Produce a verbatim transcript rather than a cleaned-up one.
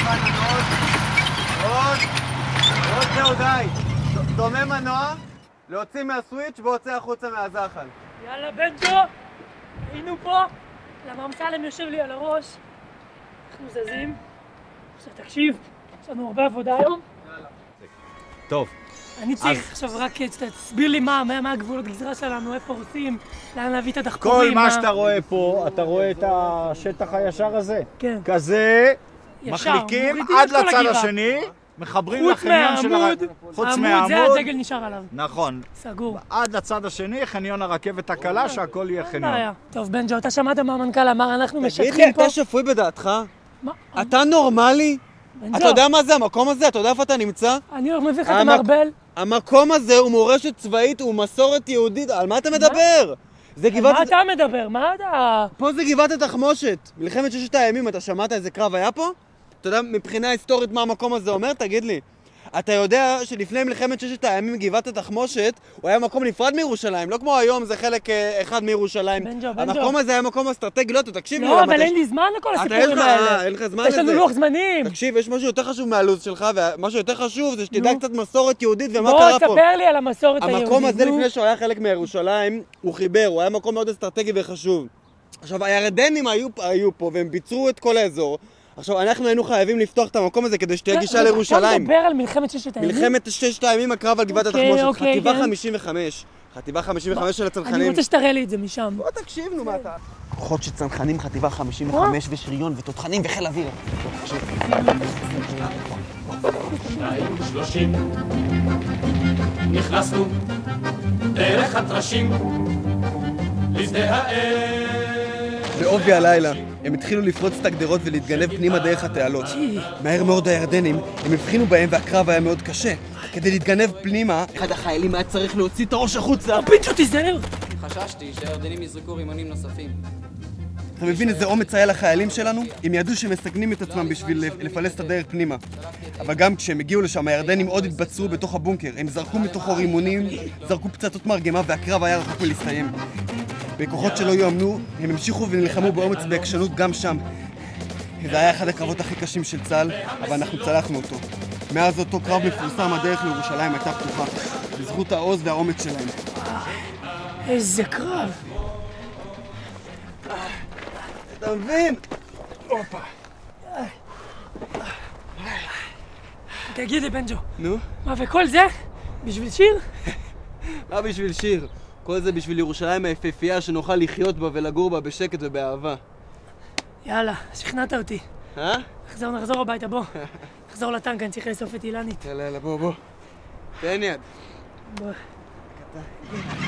רענן, עוד. עוד. עוד זהו די. דומה מנוע, להוציא מהסוויץ' והוציא החוצה מהזחל. יאללה בנג'ו, היינו פה. למה אמסלם יושב לי על הראש. אנחנו זזים. עכשיו תקשיב, יש לנו הרבה עבודה היום. טוב. אני צריך עכשיו רק תסביר לי מה, מה הגבולות גזרה שלנו, איפה עושים, לאן להביא את הדחקורים. כל מה שאתה רואה פה, אתה רואה את השטח הישר הזה. כן. כזה, מחליקים עד לצד השני, מחברים לחניון של הרכבת. חוץ מהעמוד. זה הדגל נשאר עליו. נכון. סגור. עד לצד השני, חניון הרכבת הקלה, שהכל יהיה חניון. טוב, בנג'ו, אתה שמעת מה המנכ"ל אמר, אנחנו משטחים פה. תגיד לי, אתה שפוי בדעתך? מה? אתה נורמלי? אתה יודע מה זה המקום הזה? אתה יודע איפה אתה נמצא? אני הולך מביא לך את המערבל. המקום הזה הוא מורשת צבאית, הוא מסורת יהודית, על מה אתה מדבר? זה גבעת... מה אתה מדבר? מה אתה... פה זה גבעת התחמושת. מלחמת ששת הימים, אתה שמעת איזה קרב היה פה? אתה יודע מבחינה היסטורית מה המקום הזה אומר? תגיד לי. אתה יודע שלפני מלחמת ששת הימים גבעת התחמושת הוא היה מקום נפרד מירושלים, לא כמו היום זה חלק אחד מירושלים. בנג'ו, בנג'ו. המקום הזה היה מקום אסטרטגי, לא, תקשיב לי. לא, אבל אין לי זמן לכל הסיפורים האלה. אין לך זמן לזה. יש לנו לוח זמנים. תקשיב, יש משהו יותר חשוב מהלו"ז שלך, ומשהו יותר חשוב זה שתדע קצת מסורת יהודית ומה קרה פה. בוא, תספר לי על המסורת היהודית. המקום הזה לפני שהוא היה חלק מירושלים, הוא חיבר, הוא היה מקום מאוד אסטרטגי וחשוב. עכשיו, הירדנים היו פה והם ביצרו את כל האזור. עכשיו, אנחנו היינו חייבים לפתוח את המקום הזה כדי שתהיה גישה לירושלים. אתה מדבר על מלחמת ששת הימים? מלחמת ששת הימים, הקרב על גבעת התחמושת, חטיבה חמישים וחמש. חטיבה חמישים וחמש של הצנחנים. אני רוצה שתראה לי את זה משם. בוא תקשיב, נו מה אתה... כוחות של צנחנים, חטיבה חמישים וחמש ושריון ותותחנים וחיל אוויר. היינו שלושים, נכנסנו דרך הטרשים לשדה האש. בעובי הלילה הם התחילו לפרוץ את הגדרות ולהתגנב פנימה דרך התעלות. מהר מאוד הירדנים, הם הבחינו בהם והקרב היה מאוד קשה. כדי להתגנב פנימה, אחד החיילים היה צריך להוציא את הראש החוצה. בנג'ו, תיזהר! חששתי שהירדנים יזרקו רימונים נוספים. אתה מבין איזה אומץ היה לחיילים שלנו? הם ידעו שהם מסכנים את עצמם בשביל לפלס את הדרך פנימה. אבל גם כשהם הגיעו לשם, הירדנים עוד התבצרו בתוך הבונקר. הם זרקו מתוכו רימונים, זרקו פצצות מרגמה והקרב היה רחוק מלהסתיים. בכוחות שלא יאמנו, הם המשיכו ונלחמו באומץ בעקשנות גם שם. זה היה אחד הקרבות הכי קשים של צה"ל, אבל אנחנו צלחנו אותו. מאז אותו קרב מפורסם, הדרך לירושלים הייתה פתוחה, בזכות העוז והאומץ שלהם. איזה קרב! אתה מבין? הופה. תגיד לי, בנג'ו. נו? מה, וכל זה? בשביל שיר? מה בשביל שיר? כל זה בשביל ירושלים היפהפייה שנוכל לחיות בה ולגור בה בשקט ובאהבה. יאללה, שכנעת אותי. אה? נחזור, נחזור הביתה, בוא. נחזור לטנק, אני צריך לאסוף את אילנית. יאללה, יאללה, בוא, בוא. תן יד. בוא.